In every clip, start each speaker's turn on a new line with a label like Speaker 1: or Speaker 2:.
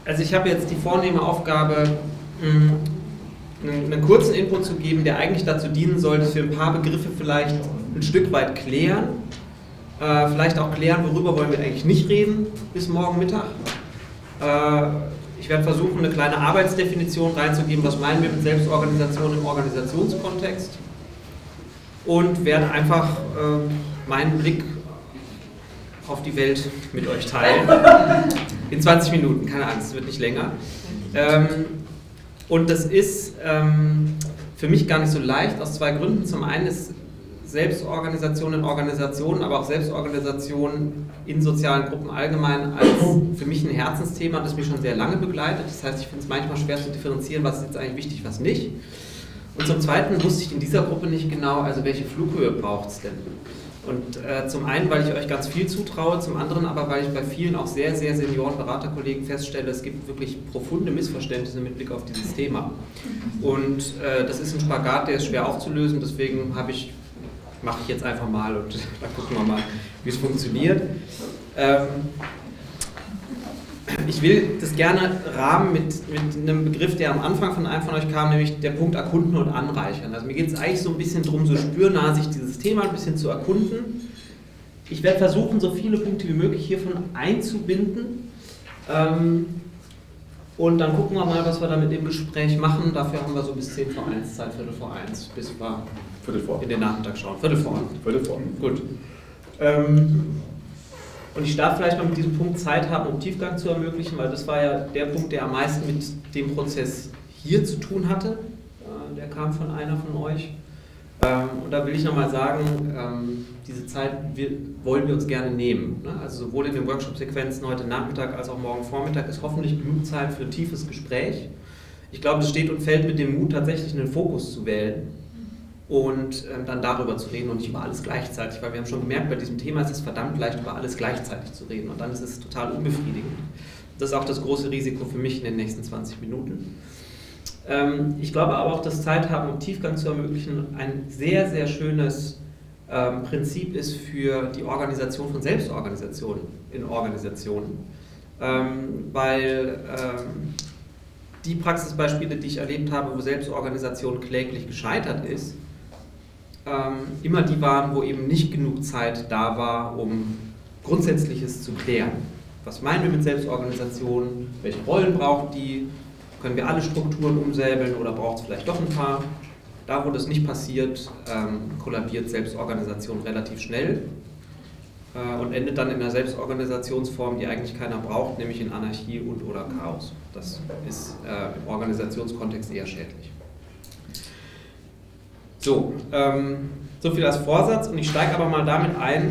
Speaker 1: Also ich habe jetzt die vornehme Aufgabe, einen kurzen Input zu geben, der eigentlich dazu dienen soll, dass wir ein paar Begriffe vielleicht ein Stück weit klären. Vielleicht auch klären, worüber wollen wir eigentlich nicht reden bis morgen Mittag. Ich werde versuchen, eine kleine Arbeitsdefinition reinzugeben, was meinen wir mit Selbstorganisation im Organisationskontext. Und werde einfach meinen Blick auf die Welt mit euch teilen. In 20 Minuten, keine Angst, es wird nicht länger. Und das ist für mich gar nicht so leicht, aus zwei Gründen. Zum einen ist Selbstorganisation in Organisationen, aber auch Selbstorganisation in sozialen Gruppen allgemein als für mich ein Herzensthema, das mich schon sehr lange begleitet. Das heißt, ich finde es manchmal schwer zu differenzieren, was ist jetzt eigentlich wichtig, was nicht. Und zum Zweiten wusste ich in dieser Gruppe nicht genau, also welche Flughöhe braucht es denn. Und zum einen, weil ich euch ganz viel zutraue, zum anderen aber, weil ich bei vielen auch sehr, sehr Senioren Beraterkollegen feststelle, es gibt wirklich profunde Missverständnisse mit Blick auf dieses Thema. Und das ist ein Spagat, der ist schwer aufzulösen, deswegen mache ich jetzt einfach mal und dann gucken wir mal, wie es funktioniert. Ich will das gerne rahmen mit einem Begriff, der am Anfang von einem von euch kam, nämlich der Punkt erkunden und anreichern. Also mir geht es eigentlich so ein bisschen darum, so spürnah sich dieses Thema ein bisschen zu erkunden. Ich werde versuchen, so viele Punkte wie möglich hiervon einzubinden. Und dann gucken wir mal, was wir da mit dem Gespräch machen. Dafür haben wir so bis 10 vor 1 Zeit, Viertel vor 1, bis wir in den Nachmittag schauen. Viertel vor. Gut. Und ich starte vielleicht mal mit diesem Punkt Zeit haben, um Tiefgang zu ermöglichen, weil das war ja der Punkt, der am meisten mit dem Prozess hier zu tun hatte. Der kam von einer von euch. Und da will ich nochmal sagen, diese Zeit wollen wir uns gerne nehmen. Also sowohl in den Workshop-Sequenzen heute Nachmittag als auch morgen Vormittag ist hoffentlich genug Zeit für ein tiefes Gespräch. Ich glaube, es steht und fällt mit dem Mut, tatsächlich einen Fokus zu wählen und dann darüber zu reden und nicht über alles gleichzeitig, weil wir haben schon gemerkt, bei diesem Thema ist es verdammt leicht, über alles gleichzeitig zu reden und dann ist es total unbefriedigend. Das ist auch das große Risiko für mich in den nächsten 20 Minuten. Ich glaube aber auch, dass Zeit haben, um Tiefgang zu ermöglichen, ein sehr, sehr schönes Prinzip ist für die Organisation von Selbstorganisationen in Organisationen, weil die Praxisbeispiele, die ich erlebt habe, wo Selbstorganisation kläglich gescheitert ist, immer die waren, wo eben nicht genug Zeit da war, um Grundsätzliches zu klären. Was meinen wir mit Selbstorganisation? Welche Rollen brauchen die? Können wir alle Strukturen umsäbeln oder braucht es vielleicht doch ein paar? Da, wo das nicht passiert, kollabiert Selbstorganisation relativ schnell und endet dann in einer Selbstorganisationsform, die eigentlich keiner braucht, nämlich in Anarchie und/oder Chaos. Das ist im Organisationskontext eher schädlich. So, so viel als Vorsatz und ich steige aber mal damit ein,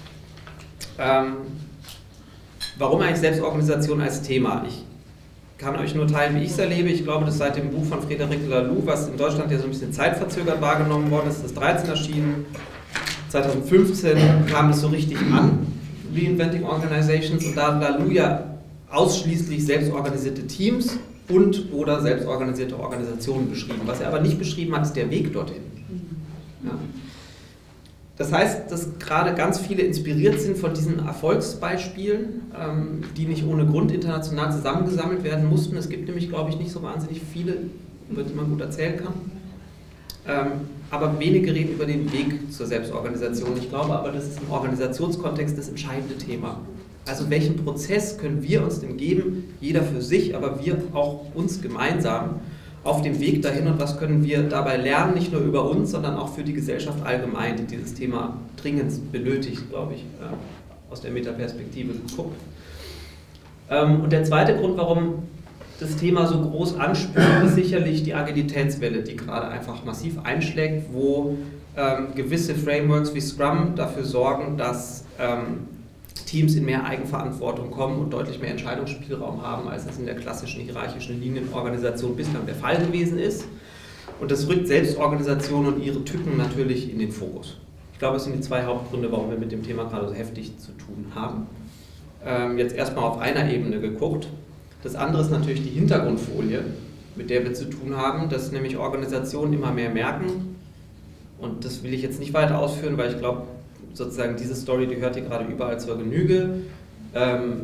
Speaker 1: warum eigentlich Selbstorganisation als Thema? Ich kann euch nur teilen, wie ich es erlebe. Ich glaube, dass seit dem Buch von Frédéric Laloux, was in Deutschland ja so ein bisschen zeitverzögert wahrgenommen worden ist, das 13 erschienen. 2015 kam es so richtig an, Reinventing Organizations, und da hat Laloux ja ausschließlich selbstorganisierte Teams und/oder selbstorganisierte Organisationen beschrieben. Was er aber nicht beschrieben hat, ist der Weg dorthin. Ja. Das heißt, dass gerade ganz viele inspiriert sind von diesen Erfolgsbeispielen, die nicht ohne Grund international zusammengesammelt werden mussten. Es gibt nämlich, glaube ich, nicht so wahnsinnig viele, über die man gut erzählen kann. Aber wenige reden über den Weg zur Selbstorganisation. Ich glaube aber, das ist im Organisationskontext das entscheidende Thema. Also welchen Prozess können wir uns denn geben, jeder für sich, aber wir auch uns gemeinsam, auf dem Weg dahin und was können wir dabei lernen, nicht nur über uns, sondern auch für die Gesellschaft allgemein, die dieses Thema dringend benötigt, glaube ich, aus der Metaperspektive geguckt. Und der zweite Grund, warum das Thema so groß anspürt, ist sicherlich die Agilitätswelle, die gerade einfach massiv einschlägt, wo gewisse Frameworks wie Scrum dafür sorgen, dass Teams in mehr Eigenverantwortung kommen und deutlich mehr Entscheidungsspielraum haben, als es in der klassischen hierarchischen Linienorganisation bislang der Fall gewesen ist. Und das rückt Selbstorganisation und ihre Tücken natürlich in den Fokus. Ich glaube, es sind die zwei Hauptgründe, warum wir mit dem Thema gerade so heftig zu tun haben. Jetzt erstmal auf einer Ebene geguckt. Das andere ist natürlich die Hintergrundfolie, mit der wir zu tun haben, dass nämlich Organisationen immer mehr merken, und das will ich jetzt nicht weiter ausführen, weil ich glaube, sozusagen diese Story, die hört ihr gerade überall zur Genüge.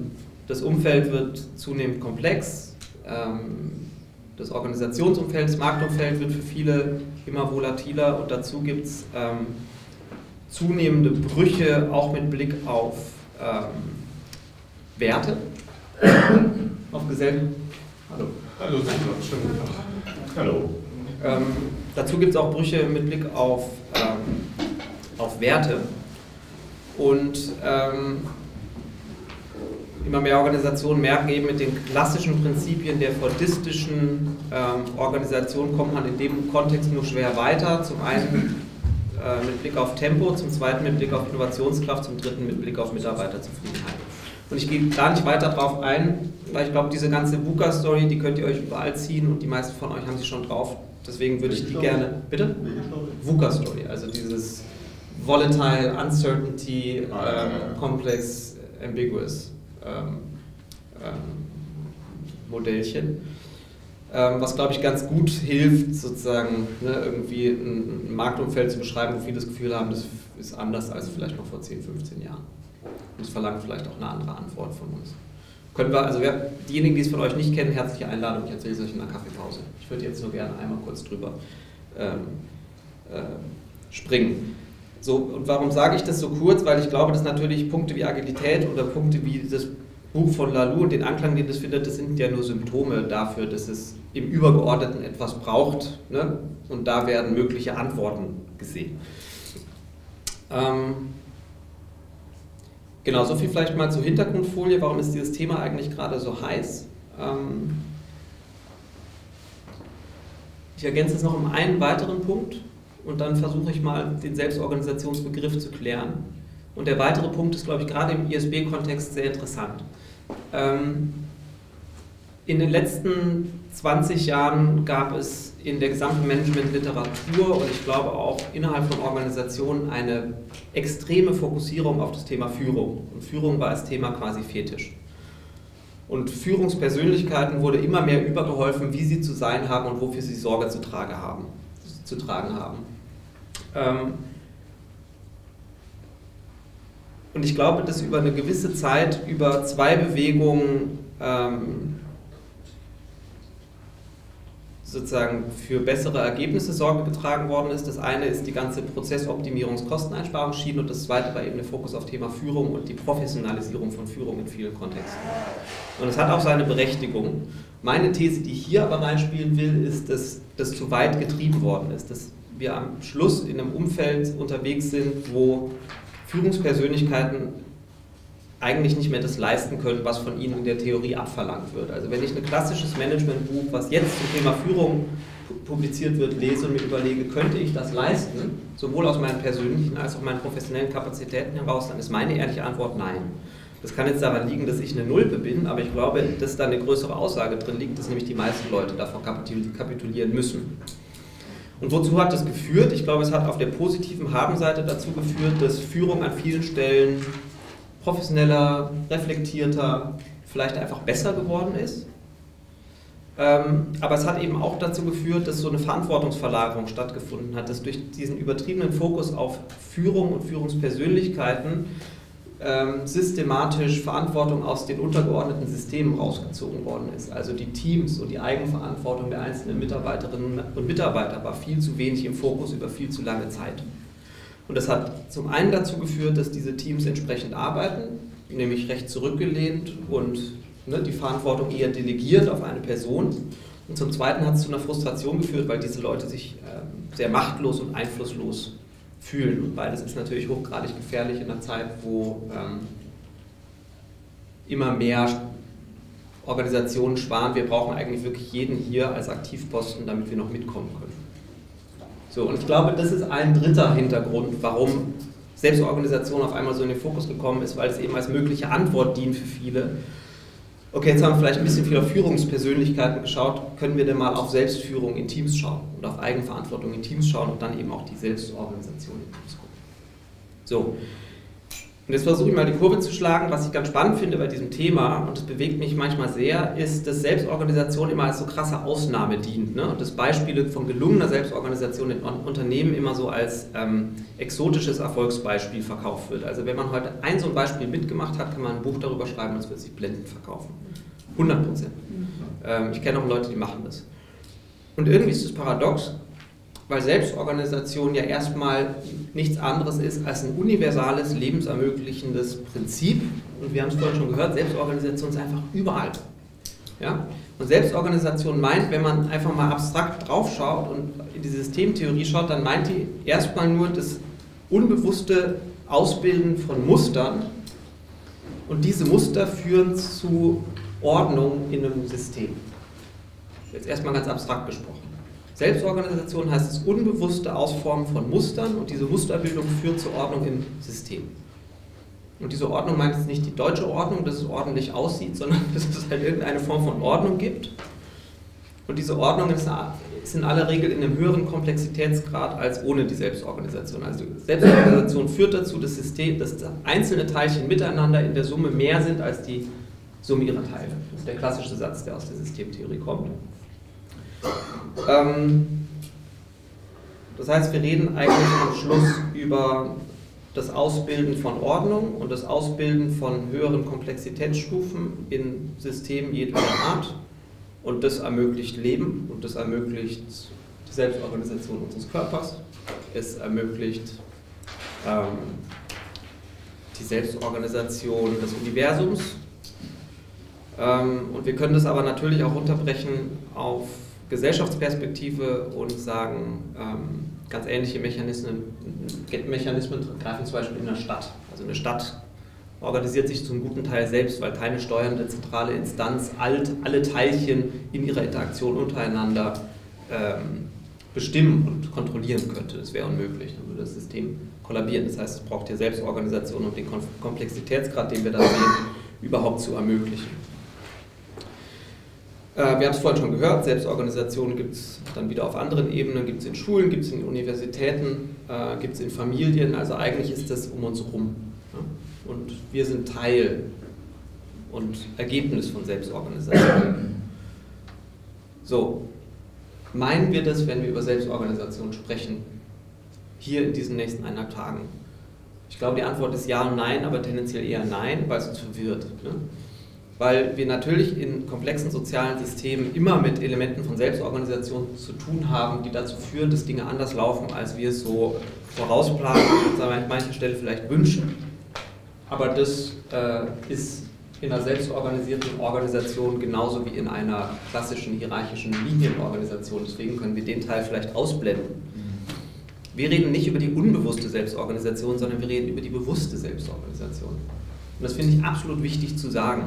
Speaker 1: das Umfeld wird zunehmend komplex, das Organisationsumfeld, das Marktumfeld wird für viele immer volatiler und dazu gibt es zunehmende Brüche, auch mit Blick auf Werte, auf Gesellschaft. Hallo.
Speaker 2: Hallo, schönen Tag. Hallo.
Speaker 1: Dazu gibt es auch Brüche mit Blick auf Werte und immer mehr Organisationen merken eben, mit den klassischen Prinzipien der fordistischen Organisation kommt man in dem Kontext nur schwer weiter. Zum einen mit Blick auf Tempo, zum zweiten mit Blick auf Innovationskraft, zum dritten mit Blick auf Mitarbeiterzufriedenheit. Und ich gehe gar nicht weiter darauf ein, weil ich glaube, diese ganze VUCA-Story, die könnt ihr euch überall ziehen und die meisten von euch haben sie schon drauf. Deswegen würde ich die gerne... Bitte? VUCA-Story, also dieses Volatile, Uncertainty, Complex, Ambiguous Modellchen. Was, glaube ich, ganz gut hilft, sozusagen irgendwie ein Marktumfeld zu beschreiben, wo viele das Gefühl haben, das ist anders als vielleicht noch vor 10, 15 Jahren. Und es verlangt vielleicht auch eine andere Antwort von uns. Können wir, also diejenigen, die es von euch nicht kennen, herzliche Einladung, ich erzähle es euch in der Kaffeepause. Ich würde jetzt nur gerne einmal kurz drüber springen. So, und warum sage ich das so kurz? Weil ich glaube, dass natürlich Punkte wie Agilität oder Punkte wie das Buch von Laloux und den Anklang, den das findet, das sind ja nur Symptome dafür, dass es im Übergeordneten etwas braucht, ne? Und da werden mögliche Antworten gesehen. Genau, so viel vielleicht mal zur Hintergrundfolie. Warum ist dieses Thema eigentlich gerade so heiß? Ich ergänze es noch um einen weiteren Punkt und dann versuche ich mal den Selbstorganisationsbegriff zu klären. Und der weitere Punkt ist, glaube ich, gerade im ISB-Kontext sehr interessant. In den letzten 20 Jahren gab es in der gesamten Management-Literatur und ich glaube auch innerhalb von Organisationen eine extreme Fokussierung auf das Thema Führung. Und Führung war als Thema quasi Fetisch. Und Führungspersönlichkeiten wurde immer mehr übergeholfen, wie sie zu sein haben und wofür sie Sorge zu tragen haben. Und ich glaube, dass über eine gewisse Zeit über zwei Bewegungen sozusagen für bessere Ergebnisse Sorge getragen worden ist. Das eine ist die ganze Prozessoptimierungs-Kosteneinsparungsschiene und das zweite war eben der Fokus auf Thema Führung und die Professionalisierung von Führung in vielen Kontexten. Und es hat auch seine Berechtigung. Meine These, die ich hier aber reinspielen will, ist, dass das zu weit getrieben worden ist, dass wir am Schluss in einem Umfeld unterwegs sind, wo Führungspersönlichkeiten eigentlich nicht mehr das leisten können, was von ihnen in der Theorie abverlangt wird. Also wenn ich ein klassisches Managementbuch, was jetzt zum Thema Führung publiziert wird, lese und mir überlege, könnte ich das leisten, sowohl aus meinen persönlichen als auch meinen professionellen Kapazitäten heraus, dann ist meine ehrliche Antwort nein. Das kann jetzt daran liegen, dass ich eine Nulpe bin, aber ich glaube, dass da eine größere Aussage drin liegt, dass nämlich die meisten Leute davon kapitulieren müssen. Und wozu hat das geführt? Ich glaube, es hat auf der positiven Habenseite dazu geführt, dass Führung an vielen Stellen professioneller, reflektierter, vielleicht einfach besser geworden ist. Aber es hat eben auch dazu geführt, dass so eine Verantwortungsverlagerung stattgefunden hat, dass durch diesen übertriebenen Fokus auf Führung und Führungspersönlichkeiten systematisch Verantwortung aus den untergeordneten Systemen rausgezogen worden ist. Also die Teams und die Eigenverantwortung der einzelnen Mitarbeiterinnen und Mitarbeiter war viel zu wenig im Fokus über viel zu lange Zeit. Und das hat zum einen dazu geführt, dass diese Teams entsprechend arbeiten, nämlich recht zurückgelehnt und die Verantwortung eher delegiert auf eine Person. Und zum zweiten hat es zu einer Frustration geführt, weil diese Leute sich sehr machtlos und einflusslos fühlen. Und beides ist natürlich hochgradig gefährlich in einer Zeit, wo immer mehr Organisationen sparen. Wir brauchen eigentlich wirklich jeden hier als Aktivposten, damit wir noch mitkommen können. So, und ich glaube, das ist ein dritter Hintergrund, warum Selbstorganisation auf einmal so in den Fokus gekommen ist, weil es eben als mögliche Antwort dient für viele. Okay, jetzt haben wir vielleicht ein bisschen viel auf Führungspersönlichkeiten geschaut, können wir denn mal auf Selbstführung in Teams schauen und auf Eigenverantwortung in Teams schauen und dann eben auch die Selbstorganisation in Teams gucken. So, Und jetzt versuche ich mal die Kurve zu schlagen. Was ich ganz spannend finde bei diesem Thema, und das bewegt mich manchmal sehr, ist, dass Selbstorganisation immer als so krasse Ausnahme dient. Ne? Und dass Beispiele von gelungener Selbstorganisation in Unternehmen immer so als exotisches Erfolgsbeispiel verkauft wird. Also wenn man heute so ein Beispiel mitgemacht hat, kann man ein Buch darüber schreiben und es wird sich blendend verkaufen. 100%. Ich kenne auch Leute, die machen das. Und irgendwie ist das paradox, weil Selbstorganisation ja erstmal nichts anderes ist als ein universales, lebensermöglichendes Prinzip. Und wir haben es vorhin schon gehört, Selbstorganisation ist einfach überall. Ja? Und Selbstorganisation meint, wenn man einfach mal abstrakt drauf schaut und in die Systemtheorie schaut, dann meint die erstmal nur das unbewusste Ausbilden von Mustern. Und diese Muster führen zu Ordnung in einem System. Jetzt erstmal ganz abstrakt gesprochen. Selbstorganisation heißt das unbewusste Ausformen von Mustern und diese Musterbildung führt zur Ordnung im System. Und diese Ordnung meint jetzt nicht die deutsche Ordnung, dass es ordentlich aussieht, sondern dass es halt irgendeine Form von Ordnung gibt. Und diese Ordnung ist in aller Regel in einem höheren Komplexitätsgrad als ohne die Selbstorganisation. Also Selbstorganisation führt dazu, dass einzelne Teilchen miteinander in der Summe mehr sind als die Summe ihrer Teile. Das ist der klassische Satz, der aus der Systemtheorie kommt. Das heißt, wir reden eigentlich am Schluss über das Ausbilden von Ordnung und das Ausbilden von höheren Komplexitätsstufen in Systemen jedweder Art. Und das ermöglicht Leben und das ermöglicht die Selbstorganisation unseres Körpers. Es ermöglicht die Selbstorganisation des Universums. Und wir können das aber natürlich auch runterbrechen auf Gesellschaftsperspektive und sagen, ganz ähnliche Mechanismen greifen zum Beispiel in der Stadt. Also eine Stadt organisiert sich zum guten Teil selbst, weil keine steuernde zentrale Instanz alle Teilchen in ihrer Interaktion untereinander bestimmen und kontrollieren könnte. Das wäre unmöglich, dann würde das System kollabieren. Das heißt, es braucht hier Selbstorganisation, um den Komplexitätsgrad, den wir da sehen, überhaupt zu ermöglichen. Wir haben es vorhin schon gehört, Selbstorganisation gibt es dann wieder auf anderen Ebenen, gibt es in Schulen, gibt es in Universitäten, gibt es in Familien, also eigentlich ist das um uns herum. Ja? Und wir sind Teil und Ergebnis von Selbstorganisation. So, meinen wir das, wenn wir über Selbstorganisation sprechen, hier in diesen nächsten 1,5 Tagen? Ich glaube, die Antwort ist ja und nein, aber tendenziell eher nein, weil es uns verwirrt. Ne? Weil wir natürlich in komplexen sozialen Systemen immer mit Elementen von Selbstorganisation zu tun haben, die dazu führen, dass Dinge anders laufen, als wir es so vorausplanen und an mancher Stelle vielleicht wünschen. Aber das ist in einer selbstorganisierten Organisation genauso wie in einer klassischen hierarchischen Linienorganisation. Deswegen können wir den Teil vielleicht ausblenden. Wir reden nicht über die unbewusste Selbstorganisation, sondern wir reden über die bewusste Selbstorganisation. Und das finde ich absolut wichtig zu sagen.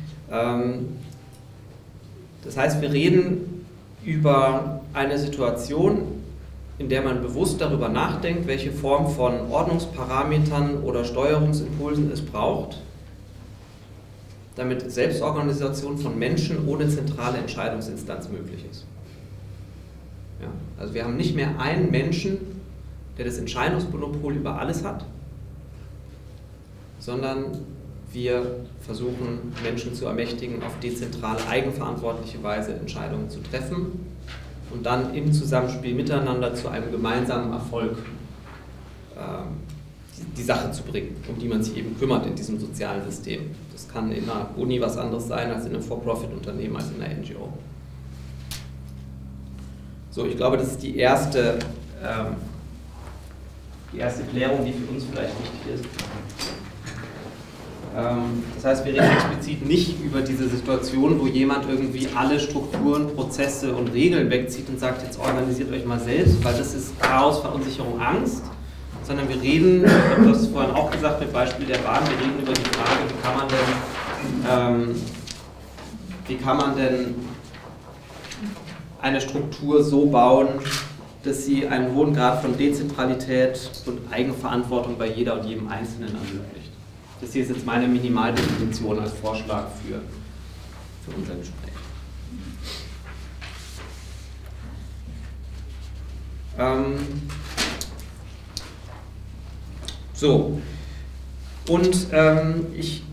Speaker 1: Das heißt, wir reden über eine Situation, in der man bewusst darüber nachdenkt, welche Form von Ordnungsparametern oder Steuerungsimpulsen es braucht, damit Selbstorganisation von Menschen ohne zentrale Entscheidungsinstanz möglich ist. Ja, also wir haben nicht mehr einen Menschen, der das Entscheidungsmonopol über alles hat, sondern wir versuchen, Menschen zu ermächtigen, auf dezentrale, eigenverantwortliche Weise Entscheidungen zu treffen und dann im Zusammenspiel miteinander zu einem gemeinsamen Erfolg die Sache zu bringen, um die man sich eben kümmert in diesem sozialen System. Das kann in einer Uni was anderes sein als in einem For-Profit-Unternehmen, als in einer NGO. So, ich glaube, das ist die erste Klärung, die für uns vielleicht wichtig ist. Das heißt, wir reden explizit nicht über diese Situation, wo jemand irgendwie alle Strukturen, Prozesse und Regeln wegzieht und sagt, jetzt organisiert euch mal selbst, weil das ist Chaos, Verunsicherung, Angst, sondern wir reden, ich habe das vorhin auch gesagt mit Beispiel der Bahn, wir reden über die Frage, wie kann man denn eine Struktur so bauen, dass sie einen hohen Grad von Dezentralität und Eigenverantwortung bei jeder und jedem Einzelnen ermöglicht. Das hier ist jetzt meine Minimaldefinition als Vorschlag für unser Gespräch. So, Und ich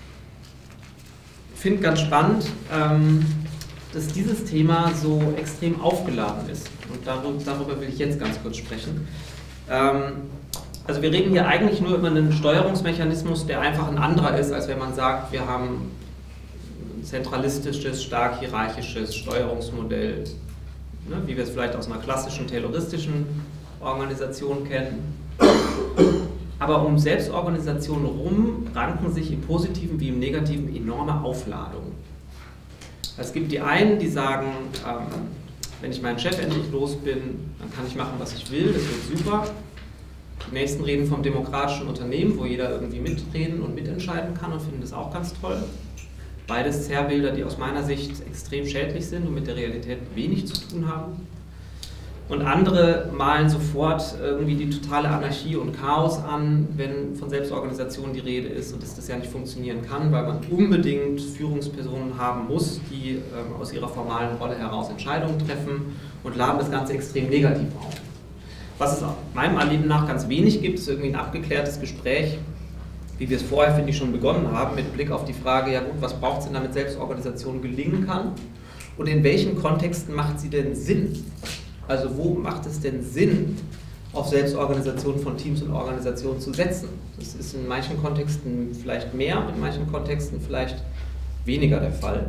Speaker 1: finde ganz spannend, dass dieses Thema so extrem aufgeladen ist. Und darüber will ich jetzt ganz kurz sprechen. Also wir reden hier eigentlich nur über einen Steuerungsmechanismus, der einfach ein anderer ist, als wenn man sagt, wir haben ein zentralistisches, stark hierarchisches Steuerungsmodell, ne, wie wir es vielleicht aus einer klassischen tayloristischen Organisation kennen. Aber um Selbstorganisationen rum ranken sich im Positiven wie im Negativen enorme Aufladungen. Es gibt die einen, die sagen, wenn ich meinen Chef endlich los bin, dann kann ich machen, was ich will, das wird super. Die nächsten reden vom demokratischen Unternehmen, wo jeder irgendwie mitreden und mitentscheiden kann und finden das auch ganz toll. Beides Zerrbilder, die aus meiner Sicht extrem schädlich sind und mit der Realität wenig zu tun haben. Und andere malen sofort irgendwie die totale Anarchie und Chaos an, wenn von Selbstorganisation die Rede ist und dass das ja nicht funktionieren kann, weil man unbedingt Führungspersonen haben muss, die aus ihrer formalen Rolle heraus Entscheidungen treffen und laden das Ganze extrem negativ auf. Was es meinem Erleben nach ganz wenig gibt, ist irgendwie ein abgeklärtes Gespräch, wie wir es vorher, finde ich, schon begonnen haben, mit Blick auf die Frage, ja gut, was braucht es denn, damit Selbstorganisation gelingen kann und in welchen Kontexten macht sie denn Sinn? Also wo macht es denn Sinn, auf Selbstorganisation von Teams und Organisationen zu setzen? Das ist in manchen Kontexten vielleicht mehr, in manchen Kontexten vielleicht weniger der Fall.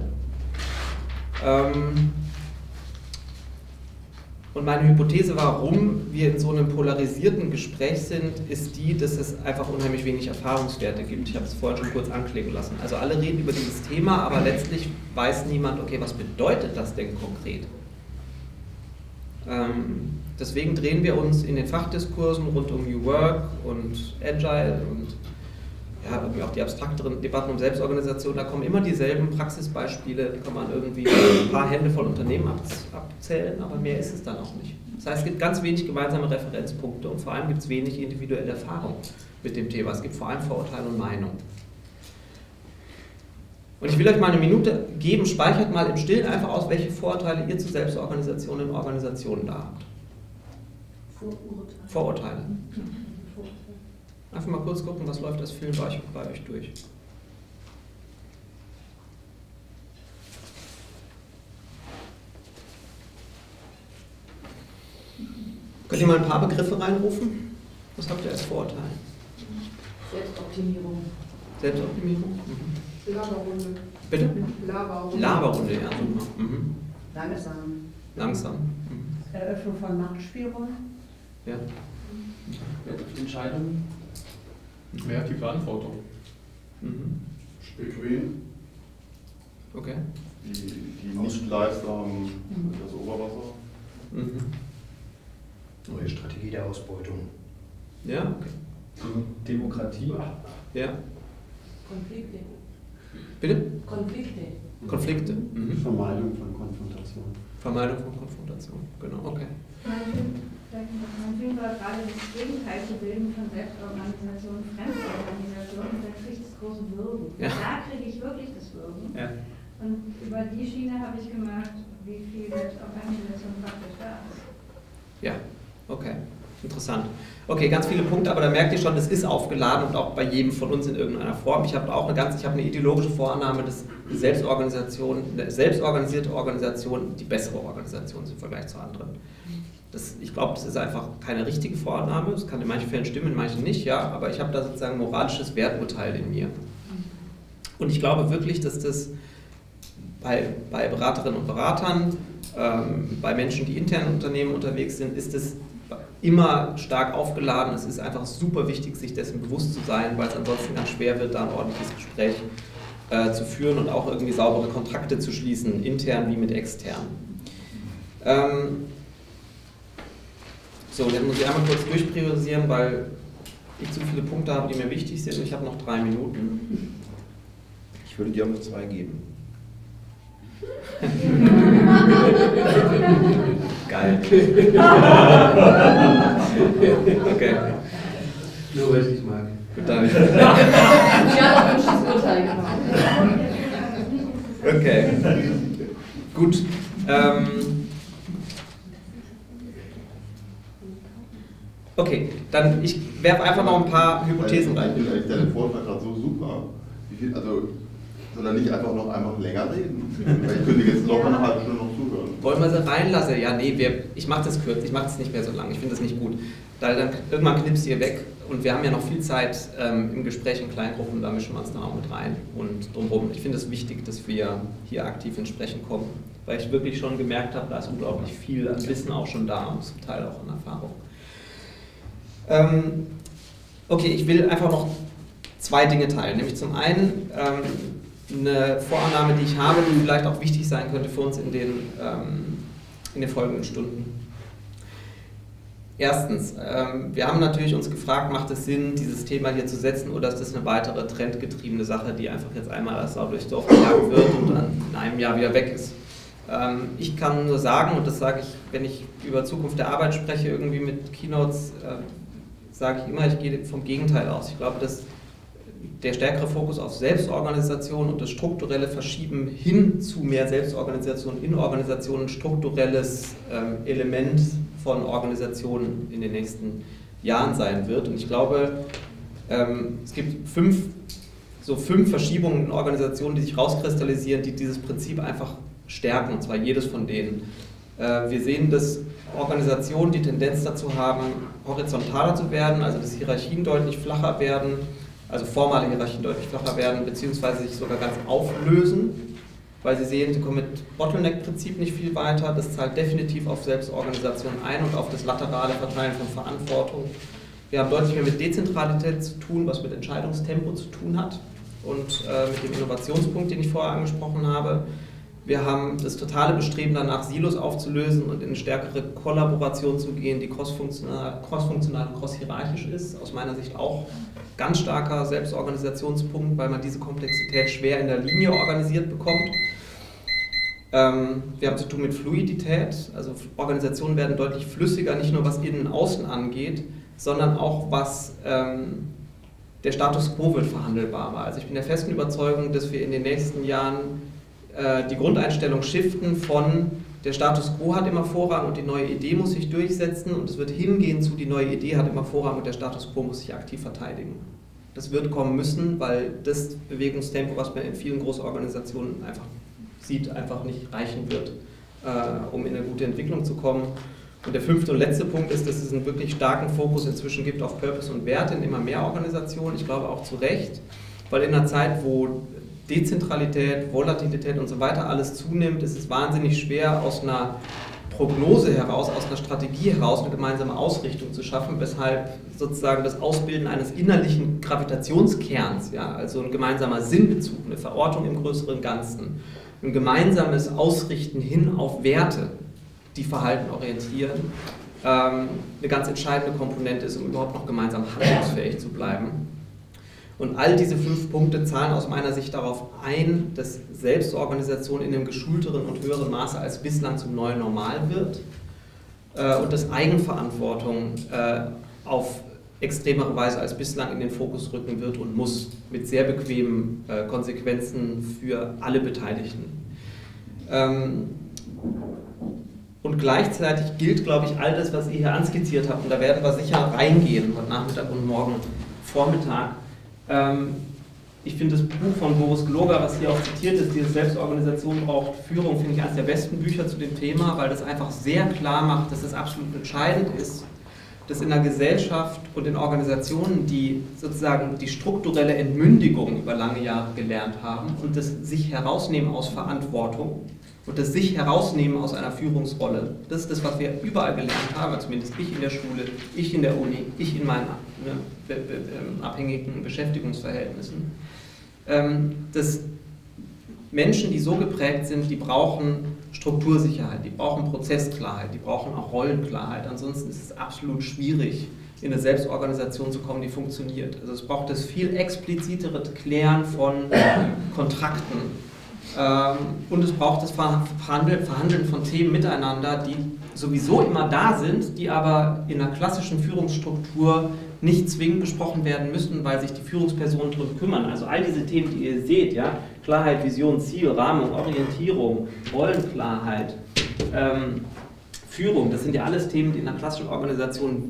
Speaker 1: Und meine Hypothese, warum wir in so einem polarisierten Gespräch sind, ist die, dass es einfach unheimlich wenig Erfahrungswerte gibt. Ich habe es vorhin schon kurz anklingen lassen. Also alle reden über dieses Thema, aber letztlich weiß niemand, okay, was bedeutet das denn konkret? Deswegen drehen wir uns in den Fachdiskursen rund um New Work und Agile und ja, irgendwie auch die abstrakteren Debatten um Selbstorganisation. Da kommen immer dieselben Praxisbeispiele, die kann man irgendwie ein paar Hände voll Unternehmen abzählen, aber mehr ist es dann auch nicht. Das heißt, es gibt ganz wenig gemeinsame Referenzpunkte und vor allem gibt es wenig individuelle Erfahrung mit dem Thema. Es gibt vor allem Vorurteile und Meinung. Und ich will euch mal eine Minute geben, speichert mal im Stillen einfach aus, welche Vorurteile ihr zu Selbstorganisation in Organisationen da habt. Vorurteile. Einfach mal kurz gucken, was läuft als Film bei euch durch. Könnt ihr mal ein paar Begriffe reinrufen? Was habt ihr als Vorurteil?
Speaker 3: Selbstoptimierung.
Speaker 1: Selbstoptimierung? Mhm.
Speaker 3: Laberrunde.
Speaker 1: Bitte?
Speaker 3: Laberrunde.
Speaker 1: Laberrunde, ja, super. Mhm.
Speaker 3: Langsam.
Speaker 1: Langsam. Mhm.
Speaker 4: Eröffnung von Machtspielräumen.
Speaker 1: Ja.
Speaker 2: Wer trifft Entscheidungen? Wer hat die Verantwortung?
Speaker 1: Mhm.
Speaker 5: Bequem.
Speaker 1: Okay.
Speaker 5: Die Nichtleister haben das Oberwasser.
Speaker 1: Mhm.
Speaker 6: Neue Strategie der Ausbeutung.
Speaker 1: Ja, okay.
Speaker 2: Demokratie.
Speaker 1: Ja.
Speaker 3: Konflikte.
Speaker 1: Bitte?
Speaker 3: Konflikte.
Speaker 1: Konflikte. Mhm.
Speaker 5: Vermeidung von Konfrontation.
Speaker 1: Vermeidung von Konfrontation. Genau, okay.
Speaker 4: Man fängt gerade das Gegenteil zu bilden von Selbstorganisation, Fremdorganisation und dann kriege ich das große Würgen.
Speaker 1: Ja.
Speaker 4: Da kriege ich wirklich das Würgen.
Speaker 1: Ja.
Speaker 4: Und über die Schiene habe ich gemerkt, wie viel Selbstorganisation praktisch da ist.
Speaker 1: Ja, okay. Interessant. Okay, ganz viele Punkte, aber da merkt ihr schon, das ist aufgeladen und auch bei jedem von uns in irgendeiner Form. Ich habe auch eine ideologische Vorannahme, dass eine selbstorganisierte Organisation die bessere Organisation ist im Vergleich zu anderen. Ich glaube, das ist einfach keine richtige Vorannahme. Es kann in manchen Fällen stimmen, in manchen nicht, ja, aber ich habe da sozusagen ein moralisches Werturteil in mir. Und ich glaube wirklich, dass das bei Beraterinnen und Beratern, bei Menschen, die intern in Unternehmen unterwegs sind, ist es immer stark aufgeladen. Es ist einfach super wichtig, sich dessen bewusst zu sein, weil es ansonsten ganz schwer wird, da ein ordentliches Gespräch zu führen und auch irgendwie saubere Kontrakte zu schließen, intern wie mit extern. So, jetzt muss ich einmal kurz durchpriorisieren, weil ich zu viele Punkte habe, die mir wichtig sind. Ich habe noch 3 Minuten.
Speaker 6: Ich würde dir nur 2 geben.
Speaker 1: Geil. Okay.
Speaker 6: Nur weil ich dich mag.
Speaker 1: Gut, danke.
Speaker 3: Ja, ein wünschtes Urteil gemacht.
Speaker 1: Okay. Gut. Okay, dann ich werfe einfach noch ein paar Hypothesen rein.
Speaker 5: Ich finde eigentlich deinen Vortrag gerade so super. Also soll er nicht einfach noch einmal länger reden? Weil ich könnte jetzt locker eine halbe Stunde noch zuhören.
Speaker 1: Wollen wir sie reinlassen? Ja, nee, ich mache das kurz, ich mache das nicht mehr so lang, ich finde das nicht gut. Dann irgendwann knipst ihr weg und wir haben ja noch viel Zeit im Gespräch in Kleingruppen, da mischen wir uns dann auch mit rein und drumherum. Ich finde es wichtig, dass wir hier aktiv ins Sprechen kommen, weil ich wirklich schon gemerkt habe, da ist unglaublich viel an Wissen auch schon da und zum Teil auch an Erfahrung. Okay, ich will einfach noch zwei Dinge teilen, nämlich zum einen eine Vorannahme, die ich habe, die vielleicht auch wichtig sein könnte für uns in den folgenden Stunden. Erstens, wir haben natürlich uns gefragt, macht es Sinn, dieses Thema hier zu setzen oder ist das eine weitere trendgetriebene Sache, die einfach jetzt einmal als Sau durchs Dorf gejagt wird und dann in einem Jahr wieder weg ist. Ich kann nur sagen, und das sage ich, wenn ich über Zukunft der Arbeit spreche, irgendwie mit Keynotes, sage ich immer, ich gehe vom Gegenteil aus. Ich glaube, dass der stärkere Fokus auf Selbstorganisation und das strukturelle Verschieben hin zu mehr Selbstorganisation in Organisationen ein strukturelles Element von Organisationen in den nächsten Jahren sein wird. Und ich glaube, es gibt fünf Verschiebungen in Organisationen, die sich rauskristallisieren, die dieses Prinzip einfach stärken, und zwar jedes von denen. Wir sehen, dass Organisationen die Tendenz dazu haben, horizontaler zu werden, also dass Hierarchien deutlich flacher werden, also formale Hierarchien deutlich flacher werden, beziehungsweise sich sogar ganz auflösen, weil sie sehen, sie kommen mit Bottleneck-Prinzip nicht viel weiter. Das zahlt definitiv auf Selbstorganisation ein und auf das laterale Verteilen von Verantwortung. Wir haben deutlich mehr mit Dezentralität zu tun, was mit Entscheidungstempo zu tun hat und mit dem Innovationspunkt, den ich vorher angesprochen habe. Wir haben das totale Bestreben danach, Silos aufzulösen und in eine stärkere Kollaboration zu gehen, die crossfunktional und crosshierarchisch ist. Aus meiner Sicht auch ganz starker Selbstorganisationspunkt, weil man diese Komplexität schwer in der Linie organisiert bekommt. Wir haben zu tun mit Fluidität, also Organisationen werden deutlich flüssiger, nicht nur was Innen und Außen angeht, sondern auch was der Status quo wird verhandelbarer. Also ich bin der festen Überzeugung, dass wir in den nächsten Jahren die Grundeinstellung shiften von der Status quo hat immer Vorrang und die neue Idee muss sich durchsetzen und es wird hingehen zu die neue Idee hat immer Vorrang und der Status quo muss sich aktiv verteidigen. Das wird kommen müssen, weil das Bewegungstempo, was man in vielen Großorganisationen einfach sieht, einfach nicht reichen wird, um in eine gute Entwicklung zu kommen. Und der fünfte und letzte Punkt ist, dass es einen wirklich starken Fokus inzwischen gibt auf Purpose und Werte in immer mehr Organisationen. Ich glaube auch zu Recht, weil in einer Zeit, wo Dezentralität, Volatilität und so weiter alles zunimmt, ist es wahnsinnig schwer, aus einer Prognose heraus, aus einer Strategie heraus eine gemeinsame Ausrichtung zu schaffen, weshalb sozusagen das Ausbilden eines innerlichen Gravitationskerns, ja, also ein gemeinsamer Sinnbezug, eine Verortung im größeren Ganzen, ein gemeinsames Ausrichten hin auf Werte, die Verhalten orientieren, eine ganz entscheidende Komponente ist, um überhaupt noch gemeinsam handlungsfähig zu bleiben. Und all diese 5 Punkte zahlen aus meiner Sicht darauf ein, dass Selbstorganisation in einem geschulteren und höheren Maße als bislang zum neuen Normal wird und dass Eigenverantwortung auf extremere Weise als bislang in den Fokus rücken wird und muss, mit sehr bequemen Konsequenzen für alle Beteiligten. Und gleichzeitig gilt, glaube ich, all das, was ihr hier anskizziert habt, und da werden wir sicher reingehen, heute Nachmittag und morgen Vormittag. Ich finde das Buch von Boris Gloger, was hier auch zitiert ist, diese Selbstorganisation braucht Führung, finde ich eines der besten Bücher zu dem Thema, weil das einfach sehr klar macht, dass es absolut entscheidend ist, dass in einer Gesellschaft und in Organisationen, die sozusagen die strukturelle Entmündigung über lange Jahre gelernt haben und das sich herausnehmen aus Verantwortung und das sich herausnehmen aus einer Führungsrolle, das ist das, was wir überall gelernt haben, zumindest ich in der Schule, ich in der Uni, ich in meinen abhängigen Beschäftigungsverhältnissen, dass Menschen, die so geprägt sind, die brauchen Struktursicherheit, die brauchen Prozessklarheit, die brauchen auch Rollenklarheit, ansonsten ist es absolut schwierig, in eine Selbstorganisation zu kommen, die funktioniert. Also es braucht das viel explizitere Klären von Kontrakten und es braucht das Verhandeln von Themen miteinander, die sowieso immer da sind, die aber in einer klassischen Führungsstruktur nicht zwingend besprochen werden müssen, weil sich die Führungspersonen darum kümmern. Also all diese Themen, die ihr seht, ja, Klarheit, Vision, Ziel, Rahmung, Orientierung, Rollenklarheit, Führung, das sind ja alles Themen, die in einer klassischen Organisation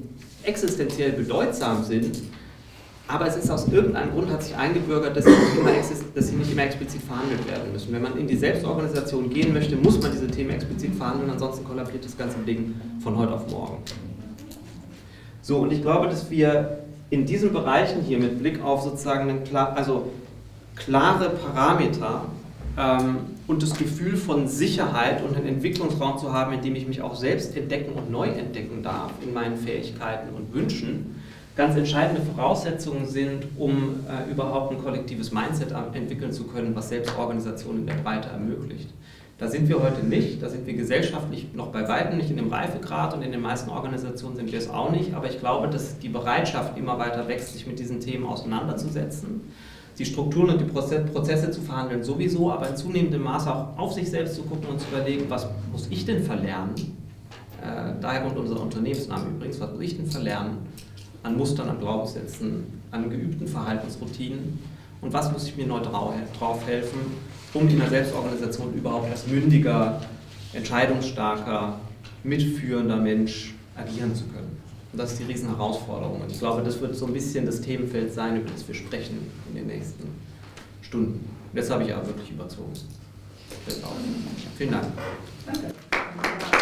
Speaker 1: existenziell bedeutsam sind, aber es ist aus irgendeinem Grund hat sich eingebürgert, dass sie nicht immer explizit verhandelt werden müssen. Wenn man in die Selbstorganisation gehen möchte, muss man diese Themen explizit verhandeln, ansonsten kollabiert das ganze Ding von heute auf morgen. So, und ich glaube, dass wir in diesen Bereichen hier mit Blick auf sozusagen klare Parameter und das Gefühl von Sicherheit und einen Entwicklungsraum zu haben, in dem ich mich auch selbst entdecken und neu entdecken darf in meinen Fähigkeiten und Wünschen, ganz entscheidende Voraussetzungen sind, um überhaupt ein kollektives Mindset entwickeln zu können, was Selbstorganisation in der Breite ermöglicht. Da sind wir heute nicht, da sind wir gesellschaftlich noch bei weitem nicht in dem Reifegrad und in den meisten Organisationen sind wir es auch nicht, aber ich glaube, dass die Bereitschaft immer weiter wächst, sich mit diesen Themen auseinanderzusetzen, die Strukturen und die Prozesse zu verhandeln sowieso, aber in zunehmendem Maße auch auf sich selbst zu gucken und zu überlegen, was muss ich denn verlernen, daher kommt unser Unternehmensname übrigens, was muss ich denn verlernen, an Mustern, an Glaubenssätzen, an geübten Verhaltensroutinen und was muss ich mir neu drauf helfen, um in der Selbstorganisation überhaupt als mündiger, entscheidungsstarker, mitführender Mensch agieren zu können. Und das ist die riesen Herausforderung. Und ich glaube, das wird so ein bisschen das Themenfeld sein, über das wir sprechen in den nächsten Stunden. Und jetzt habe ich aber wirklich überzogen. Vielen Dank.
Speaker 4: Danke.